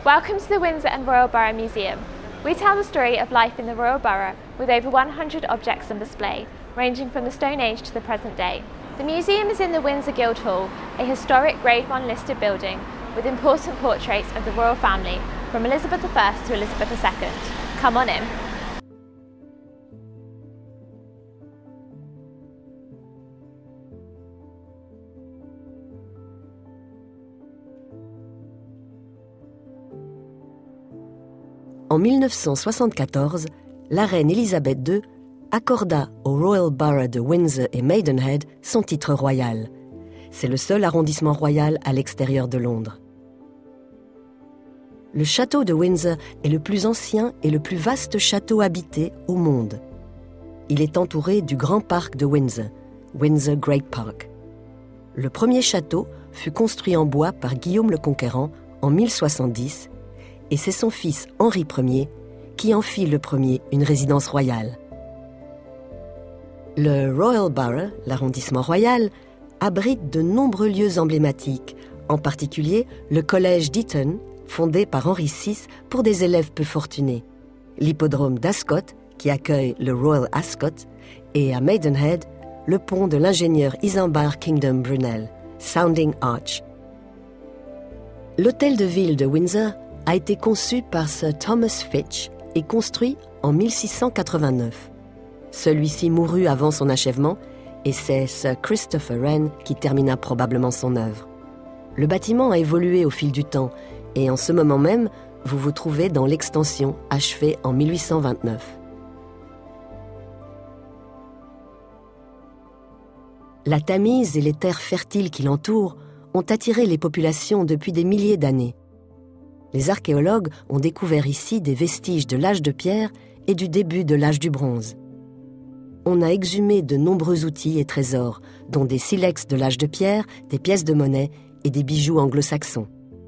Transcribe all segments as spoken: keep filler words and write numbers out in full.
Welcome to the Windsor and Royal Borough Museum. We tell the story of life in the Royal Borough with over one hundred objects on display, ranging from the Stone Age to the present day. The museum is in the Windsor Guildhall, a historic Grade one listed building with important portraits of the royal family from Elizabeth the First to Elizabeth the Second. Come on in. En mille neuf cent soixante-quatorze, la reine Elisabeth deux accorda au Royal Borough de Windsor et Maidenhead son titre royal. C'est le seul arrondissement royal à l'extérieur de Londres. Le château de Windsor est le plus ancien et le plus vaste château habité au monde. Il est entouré du grand parc de Windsor, Windsor Great Park. Le premier château fut construit en bois par Guillaume le Conquérant en mille soixante-dix et c'est son fils Henri Ier qui en fit le premier une résidence royale. Le Royal Borough, l'arrondissement royal, abrite de nombreux lieux emblématiques, en particulier le collège d'Eton, fondé par Henri six pour des élèves peu fortunés, l'hippodrome d'Ascot, qui accueille le Royal Ascot, et à Maidenhead, le pont de l'ingénieur Isambard Kingdom Brunel, Sounding Arch. L'hôtel de ville de Windsor a été conçu par Sir Thomas Fitch et construit en mille six cent quatre-vingt-neuf. Celui-ci mourut avant son achèvement et c'est Sir Christopher Wren qui termina probablement son œuvre. Le bâtiment a évolué au fil du temps et en ce moment même, vous vous trouvez dans l'extension achevée en mille huit cent vingt-neuf. La Tamise et les terres fertiles qui l'entourent ont attiré les populations depuis des milliers d'années. Les archéologues ont découvert ici des vestiges de l'âge de pierre et du début de l'âge du bronze. On a exhumé de nombreux outils et trésors, dont des silex de l'âge de pierre, des pièces de monnaie et des bijoux anglo-saxons.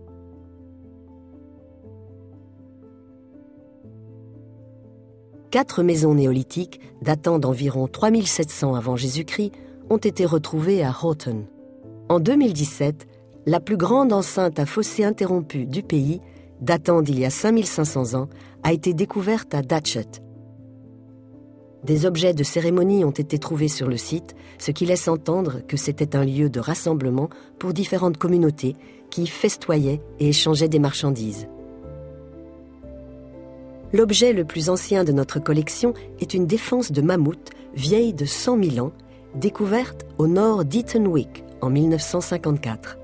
Quatre maisons néolithiques, datant d'environ trois mille sept cents avant Jésus-Christ, ont été retrouvées à Houghton. En deux mille dix-sept, la plus grande enceinte à fossé interrompu du pays, datant d'il y a cinq mille cinq cents ans, a été découverte à Datchet. Des objets de cérémonie ont été trouvés sur le site, ce qui laisse entendre que c'était un lieu de rassemblement pour différentes communautés qui festoyaient et échangeaient des marchandises. L'objet le plus ancien de notre collection est une défense de mammouth vieille de cent mille ans, découverte au nord d'Eton Wick en mille neuf cent cinquante-quatre.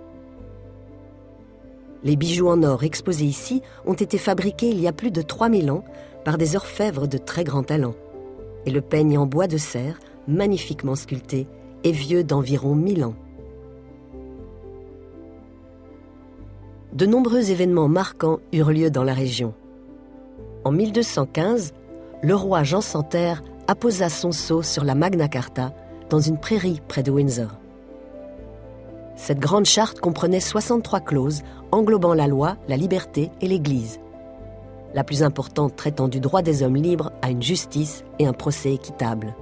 Les bijoux en or exposés ici ont été fabriqués il y a plus de trois mille ans par des orfèvres de très grand talent. Et le peigne en bois de serre, magnifiquement sculpté, est vieux d'environ mille ans. De nombreux événements marquants eurent lieu dans la région. En mille deux cent quinze, le roi Jean Santerre apposa son sceau sur la Magna Carta dans une prairie près de Windsor. Cette grande charte comprenait soixante-trois clauses englobant la loi, la liberté et l'Église. La plus importante traitant du droit des hommes libres à une justice et un procès équitable.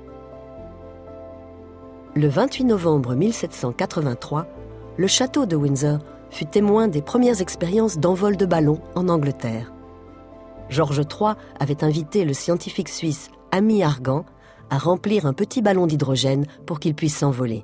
Le vingt-huit novembre mille sept cent quatre-vingt-trois, le château de Windsor fut témoin des premières expériences d'envol de ballons en Angleterre. Georges trois avait invité le scientifique suisse Ami Argan à remplir un petit ballon d'hydrogène pour qu'il puisse s'envoler.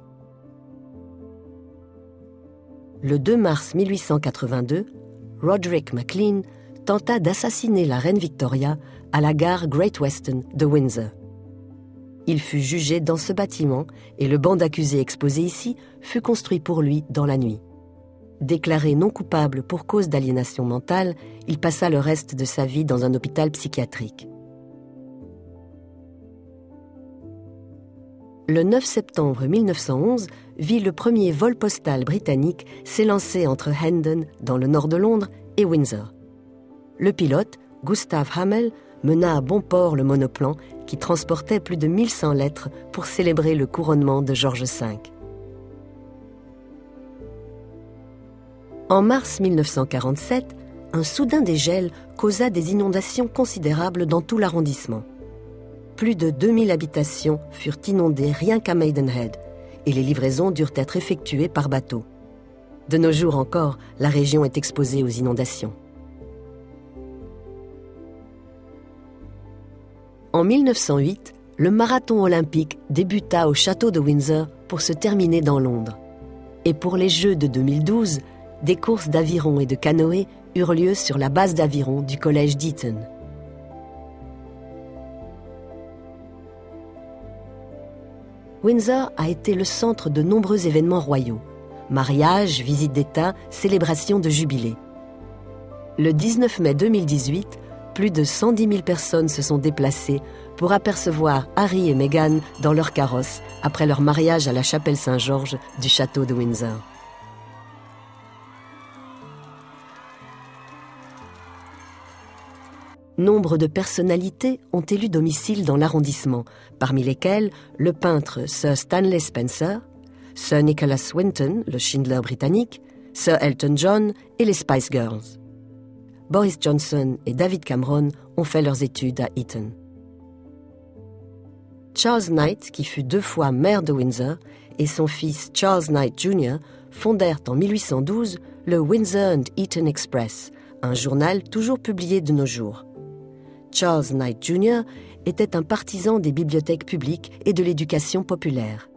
Le deux mars mille huit cent quatre-vingt-deux, Roderick Maclean tenta d'assassiner la reine Victoria à la gare Great Western de Windsor. Il fut jugé dans ce bâtiment et le banc d'accusés exposé ici fut construit pour lui dans la nuit. Déclaré non coupable pour cause d'aliénation mentale, il passa le reste de sa vie dans un hôpital psychiatrique. Le neuf septembre mille neuf cent onze vit le premier vol postal britannique s'élancer entre Hendon, dans le nord de Londres, et Windsor. Le pilote, Gustav Hamel, mena à bon port le monoplan qui transportait plus de mille cent lettres pour célébrer le couronnement de George cinq. En mars mille neuf cent quarante-sept, un soudain dégel causa des inondations considérables dans tout l'arrondissement. Plus de deux mille habitations furent inondées rien qu'à Maidenhead, et les livraisons durent être effectuées par bateau. De nos jours encore, la région est exposée aux inondations. En mille neuf cent huit, le marathon olympique débuta au château de Windsor pour se terminer dans Londres. Et pour les Jeux de deux mille douze, des courses d'aviron et de canoë eurent lieu sur la base d'aviron du collège d'Eton. Windsor a été le centre de nombreux événements royaux. Mariages, visites d'État, célébrations de jubilés. Le dix-neuf mai deux mille dix-huit, plus de cent dix mille personnes se sont déplacées pour apercevoir Harry et Meghan dans leur carrosse après leur mariage à la chapelle Saint-Georges du château de Windsor. Nombre de personnalités ont élu domicile dans l'arrondissement, parmi lesquelles le peintre Sir Stanley Spencer, Sir Nicholas Winton, le Schindler britannique, Sir Elton John et les Spice Girls. Boris Johnson et David Cameron ont fait leurs études à Eton. Charles Knight, qui fut deux fois maire de Windsor, et son fils Charles Knight junior fondèrent en mille huit cent douze le Windsor and Eton Express, un journal toujours publié de nos jours. Charles Knight junior était un partisan des bibliothèques publiques et de l'éducation populaire.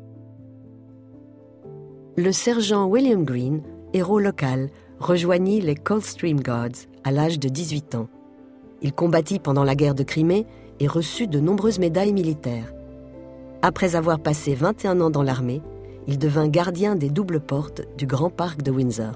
Le sergent William Green, héros local, rejoignit les Coldstream Guards à l'âge de dix-huit ans. Il combattit pendant la guerre de Crimée et reçut de nombreuses médailles militaires. Après avoir passé vingt et un ans dans l'armée, il devint gardien des doubles portes du Grand Parc de Windsor.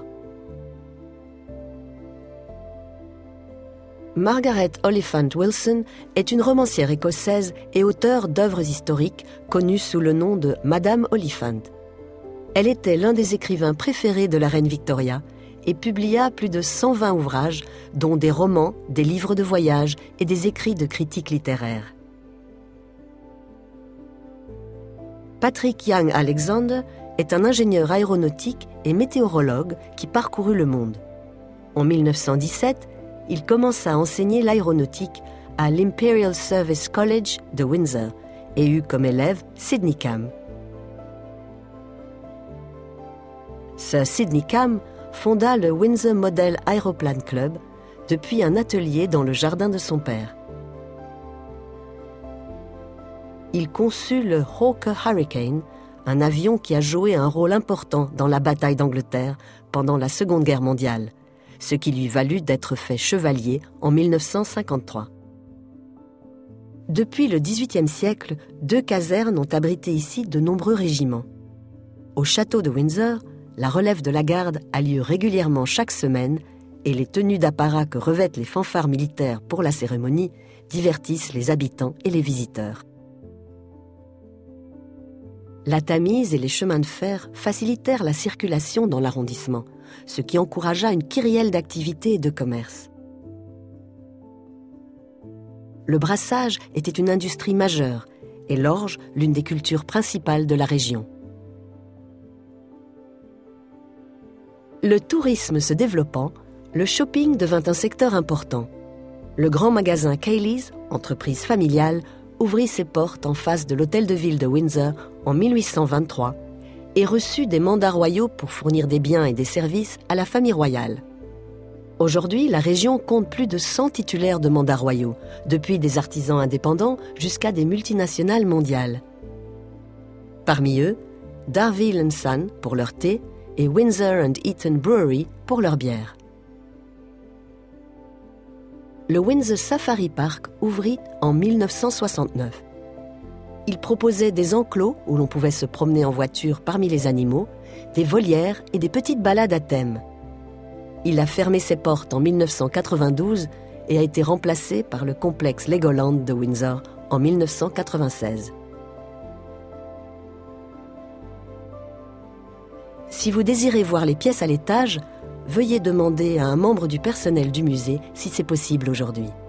Margaret Oliphant Wilson est une romancière écossaise et auteure d'œuvres historiques connue sous le nom de Madame Oliphant. Elle était l'un des écrivains préférés de la reine Victoria et publia plus de cent vingt ouvrages, dont des romans, des livres de voyage et des écrits de critiques littéraires. Patrick Young Alexander est un ingénieur aéronautique et météorologue qui parcourut le monde. En mille neuf cent dix-sept, il commença à enseigner l'aéronautique à l'Imperial Service College de Windsor et eut comme élève Sidney Cam. Sir Sidney Cam fonda le Windsor Model Aeroplane Club depuis un atelier dans le jardin de son père. Il conçut le Hawker Hurricane, un avion qui a joué un rôle important dans la bataille d'Angleterre pendant la Seconde Guerre mondiale, ce qui lui valut d'être fait chevalier en mille neuf cent cinquante-trois. Depuis le dix-huitième siècle, deux casernes ont abrité ici de nombreux régiments. Au château de Windsor, la relève de la garde a lieu régulièrement chaque semaine et les tenues d'apparat que revêtent les fanfares militaires pour la cérémonie divertissent les habitants et les visiteurs. La Tamise et les chemins de fer facilitèrent la circulation dans l'arrondissement, ce qui encouragea une kyrielle d'activités et de commerce. Le brassage était une industrie majeure et l'orge l'une des cultures principales de la région. Le tourisme se développant, le shopping devint un secteur important. Le grand magasin Cayley's, entreprise familiale, ouvrit ses portes en face de l'hôtel de ville de Windsor en mille huit cent vingt-trois et reçut des mandats royaux pour fournir des biens et des services à la famille royale. Aujourd'hui, la région compte plus de cent titulaires de mandats royaux, depuis des artisans indépendants jusqu'à des multinationales mondiales. Parmi eux, Darville and Son pour leur thé et Windsor and Eton Brewery pour leur bière. Le Windsor Safari Park ouvrit en mille neuf cent soixante-neuf. Il proposait des enclos où l'on pouvait se promener en voiture parmi les animaux, des volières et des petites balades à thème. Il a fermé ses portes en mille neuf cent quatre-vingt-douze et a été remplacé par le complexe Legoland de Windsor en mille neuf cent quatre-vingt-seize. Si vous désirez voir les pièces à l'étage, veuillez demander à un membre du personnel du musée si c'est possible aujourd'hui.